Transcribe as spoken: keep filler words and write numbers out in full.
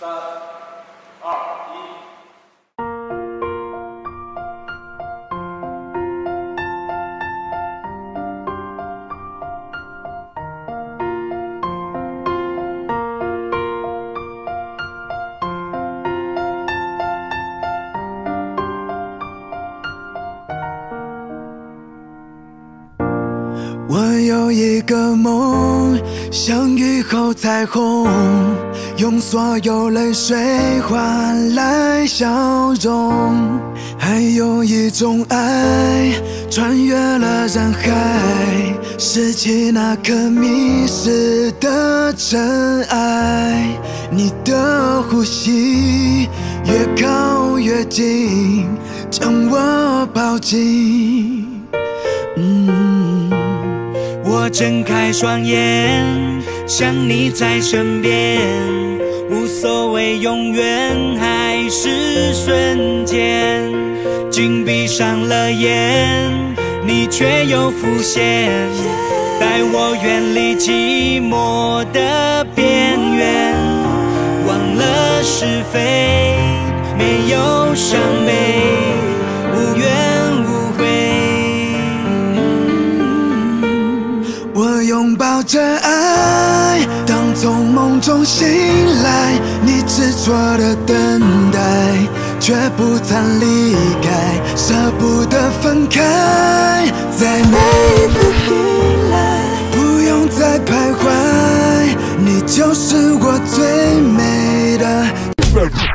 三、二、一。 我有一个梦，想雨后彩虹，用所有泪水换来笑容。还有一种爱，穿越了人海，拾起那颗迷失的尘埃。你的呼吸越靠越近，将我抱紧。嗯。 我睁开双眼，想你在身边，无所谓永远还是瞬间。紧闭上了眼，你却又浮现，带我远离寂寞的边缘。忘了是非，没有伤悲，无怨无悔。 我拥抱着爱，当从梦中醒来，你执着的等待，却不曾离开，舍不得分开。在每一个醒来，不用再徘徊，你就是我最美的。